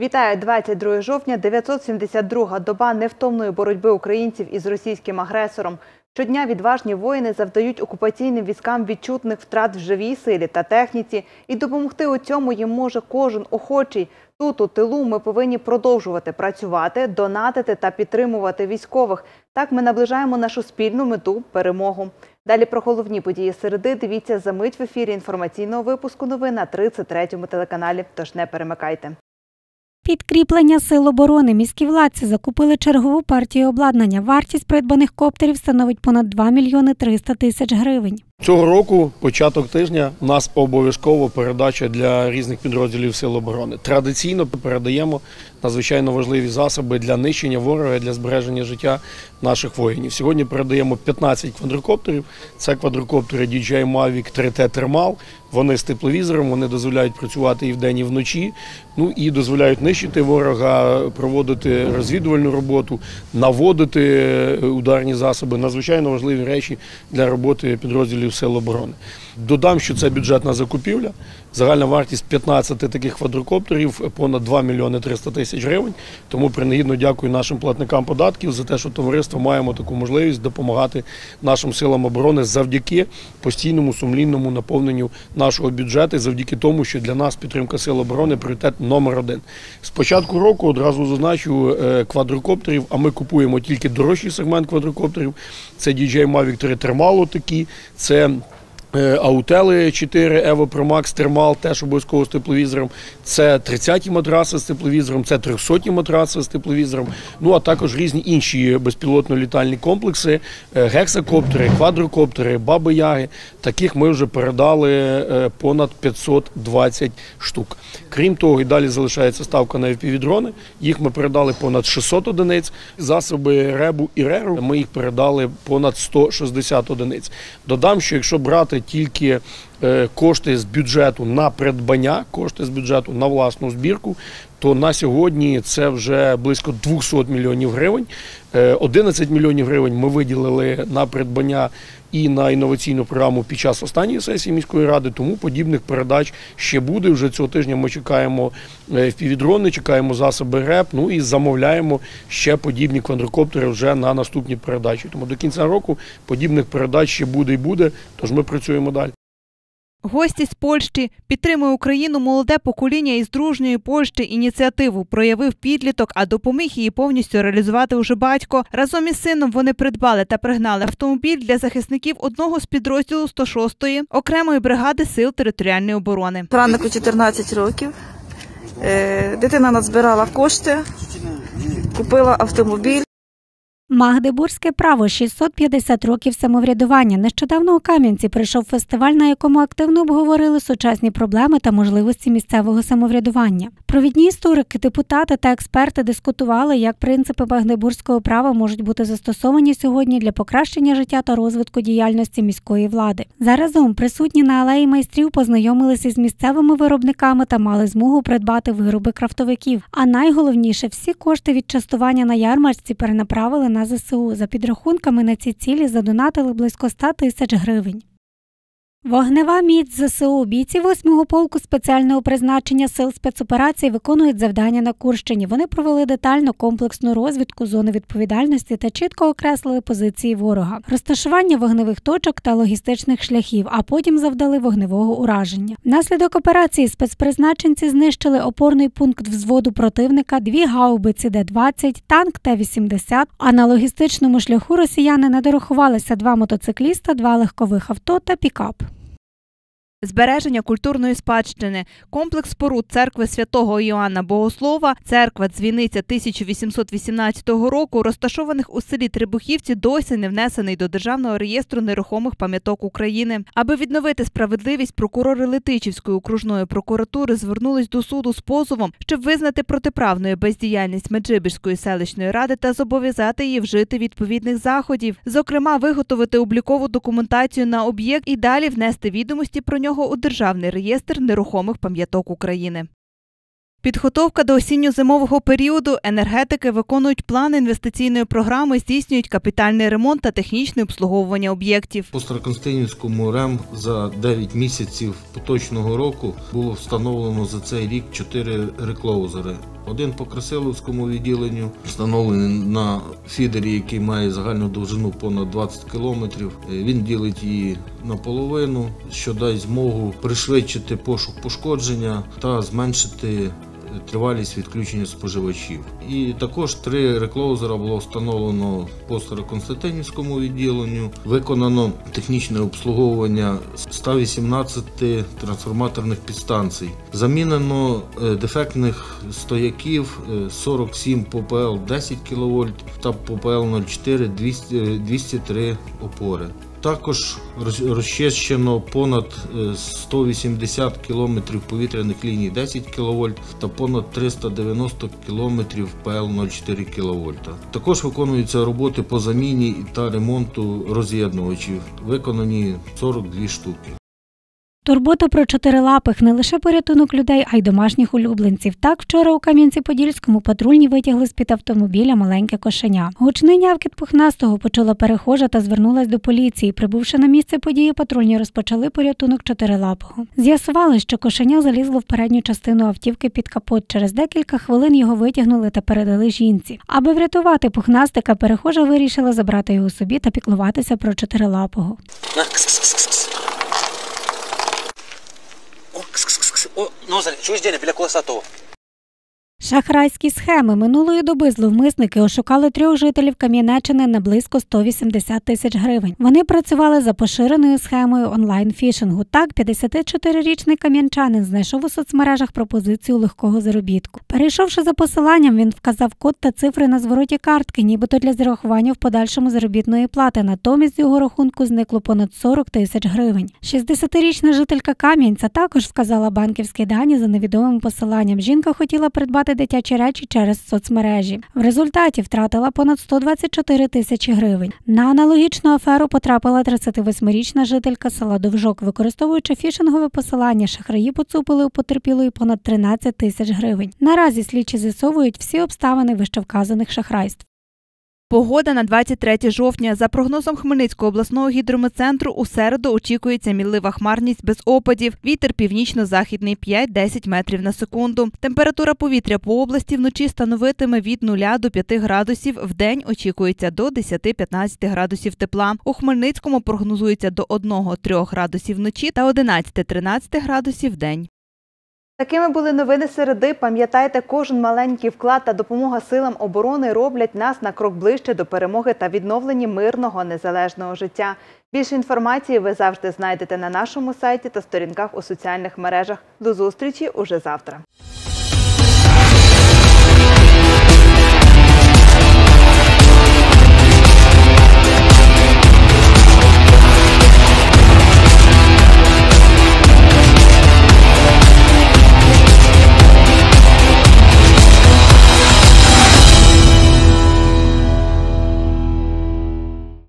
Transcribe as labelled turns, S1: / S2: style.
S1: Вітаю! 22 жовтня, 972-га доба невтомної боротьби українців із російським агресором. Щодня відважні воїни завдають окупаційним військам відчутних втрат в живій силі та техніці, і допомогти у цьому їм може кожен охочий. Тут, у тилу, ми повинні продовжувати працювати, донатити та підтримувати військових. Так ми наближаємо нашу спільну мету – перемогу. Далі про головні події середи дивіться за мить в ефірі інформаційного випуску новин на 33-му телеканалі, тож не перемикайте.
S2: Підкріплення сил оборони. Міські владці закупили чергову партію обладнання. Вартість придбаних коптерів становить понад 2 мільйони 300 тисяч гривень.
S3: Цього року, початок тижня, у нас обов'язково передача для різних підрозділів Сил оборони. Традиційно передаємо надзвичайно важливі засоби для нищення ворога, для збереження життя наших воїнів. Сьогодні передаємо 15 квадрокоптерів. Це квадрокоптери DJI Mavic 3T Thermal. Вони з тепловізором, вони дозволяють працювати і вдень, і вночі. Ну і дозволяють нищити ворога, проводити розвідувальну роботу, наводити ударні засоби. Надзвичайно важливі речі для роботи підрозділів Сил оборони. Додам, що це бюджетна закупівля. Загальна вартість 15 таких квадрокоптерів понад 2 мільйони 300 тисяч гривень. Тому принагідно дякую нашим платникам податків за те, що товариство маємо таку можливість допомагати нашим силам оборони завдяки постійному сумлінному наповненню нашого бюджету, завдяки тому, що для нас підтримка Сил оборони – пріоритет номер один. З початку року, одразу зазначу, квадрокоптерів, а ми купуємо тільки дорожчий сегмент квадрокоптерів. Це DJI Mavic 3 Thermal такі, це Аутели 4 Evo Pro Max Thermal, теж обов'язково з тепловізором. Це 30-ті матраси з тепловізором, це 300-ті матраси з тепловізором. Ну, а також різні інші безпілотно-літальні комплекси, гексакоптери, квадрокоптери, баби-яги. Таких ми вже передали понад 520 штук. Крім того, і далі залишається ставка на FPV-дрони. Їх ми передали понад 600 одиниць. Засоби РЕБу і РЕРу ми їх передали понад 160 одиниць. Додам, що якщо брати тільки кошти з бюджету на придбання, кошти з бюджету на власну збірку, то на сьогодні це вже близько 200 мільйонів гривень. 11 мільйонів гривень ми виділили на придбання і на інноваційну програму під час останньої сесії міської ради, тому подібних передач ще буде. Вже цього тижня ми чекаємо FPV-дрони, чекаємо засоби РЕП, ну і замовляємо ще подібні квадрокоптери вже на наступні передачі. Тому до кінця року подібних передач ще буде і буде, тож ми працюємо далі.
S1: Гості з Польщі. Підтримує Україну молоде покоління із дружньої Польщі. Ініціативу проявив підліток, а допоміг її повністю реалізувати уже батько. Разом із сином вони придбали та пригнали автомобіль для захисників одного з підрозділу 106-ї окремої бригади Сил територіальної оборони.
S4: Раннику 14 років. Дитина назбирала кошти, купила автомобіль.
S2: Магдебурзьке право – 650 років самоврядування. Нещодавно у Кам'янці прийшов фестиваль, на якому активно обговорили сучасні проблеми та можливості місцевого самоврядування. Провідні історики, депутати та експерти дискутували, як принципи магдебурзького права можуть бути застосовані сьогодні для покращення життя та розвитку діяльності міської влади. Заразом присутні на алеї майстрів познайомилися з місцевими виробниками та мали змогу придбати вироби крафтовиків. А найголовніше – всі кошти від частування на ярмарці перенаправили на ЗСУ. За підрахунками на ці цілі задонатили близько 100 тисяч гривень. Вогнева міць ЗСУ. Бійці 8-го полку спеціального призначення сил спецоперацій виконують завдання на Курщині. Вони провели детальну комплексну розвідку зони відповідальності та чітко окреслили позиції ворога, розташування вогневих точок та логістичних шляхів, а потім завдали вогневого ураження. Внаслідок операції спецпризначенці знищили опорний пункт взводу противника, 2 гаубиці Д-20, танк Т-80, а на логістичному шляху росіяни не дорахувалися 2 мотоцикліста, 2 легкових авто та пікап.
S1: Збереження культурної спадщини. Комплекс споруд церкви святого Іоанна Богослова, церква-дзвіниця 1818 року, розташованих у селі Требухівці, досі не внесений до Державного реєстру нерухомих пам'яток України. Аби відновити справедливість, прокурори Летичівської окружної прокуратури звернулись до суду з позовом, щоб визнати протиправною бездіяльність Меджибіжської селищної ради та зобов'язати її вжити відповідних заходів. Зокрема, виготовити облікову документацію на об'єкт і далі внести відомості про нього у Державний реєстр нерухомих пам'яток України. Підготовка до осінньо-зимового періоду. Енергетики виконують плани інвестиційної програми, здійснюють капітальний ремонт та технічне обслуговування об'єктів.
S5: По Староконстантинівському РЕМ за 9 місяців поточного року було встановлено за цей рік 4 реклоузери. Один по Красиловському відділенню, встановлений на фідері, який має загальну довжину понад 20 кілометрів. Він ділить її наполовину, що дасть змогу пришвидшити пошук пошкодження та зменшити тривалість відключення споживачів. І також 3 реклоузера було встановлено по Староконстантинівському відділенню. Виконано технічне обслуговування 118 трансформаторних підстанцій. Замінено дефектних стояків 47 по ПЛ 10 кВт та по ПЛ 04 203 опори. Також розчищено понад 180 км повітряних ліній 10 кВт та понад 390 км ПЛ 04 кВт. Також виконуються роботи по заміні та ремонту роз'єднувачів. Виконані 42 штуки.
S2: Турбота про чотирилапих – не лише порятунок людей, а й домашніх улюбленців. Так, вчора у Кам'янці-Подільському патрульні витягли з-під автомобіля маленьке кошеня. Гучний нявкіт пухнастого почула перехожа та звернулась до поліції. Прибувши на місце події, патрульні розпочали порятунок чотирилапого. З'ясували, що кошеня залізло в передню частину автівки під капот. Через декілька хвилин його витягнули та передали жінці. Аби врятувати пухнастика, перехожа вирішила забрати його собі та піклуватися про чотирилапого.
S6: О, ну, чуєш, Деня, біля колеса того.
S2: Шахрайські схеми. Минулої доби зловмисники ошукали 3 жителів Кам'янеччини на близько 180 тисяч гривень. Вони працювали за поширеною схемою онлайн-фішингу. Так, 54-річний кам'янчанин знайшов у соцмережах пропозицію легкого заробітку. Перейшовши за посиланням, він вказав код та цифри на звороті картки, нібито для зарахування в подальшому заробітної плати. Натомість з його рахунку зникло понад 40 тисяч гривень. 60-річна жителька Кам'янця також вказала банківські дані за невідомим посиланням. Жінка хотіла придбати дитячі речі через соцмережі. В результаті втратила понад 124 тисячі гривень. На аналогічну аферу потрапила 38-річна жителька села Довжок. Використовуючи фішингове посилання, шахраї поцупили у потерпілої понад 13 тисяч гривень. Наразі слідчі з'ясовують всі обставини вищевказаних шахрайств.
S1: Погода на 23 жовтня. За прогнозом Хмельницького обласного гідрометцентру, у середу очікується мінлива хмарність без опадів. Вітер північно-західний 5-10 метрів на секунду. Температура повітря по області вночі становитиме від 0 до 5 градусів. Вдень очікується до 10-15 градусів тепла. У Хмельницькому прогнозується до 1-3 градусів вночі та 11-13 градусів вдень. Такими були новини середи. Пам'ятайте, кожен маленький вклад та допомога силам оборони роблять нас на крок ближче до перемоги та відновлення мирного, незалежного життя. Більше інформації ви завжди знайдете на нашому сайті та сторінках у соціальних мережах. До зустрічі уже завтра.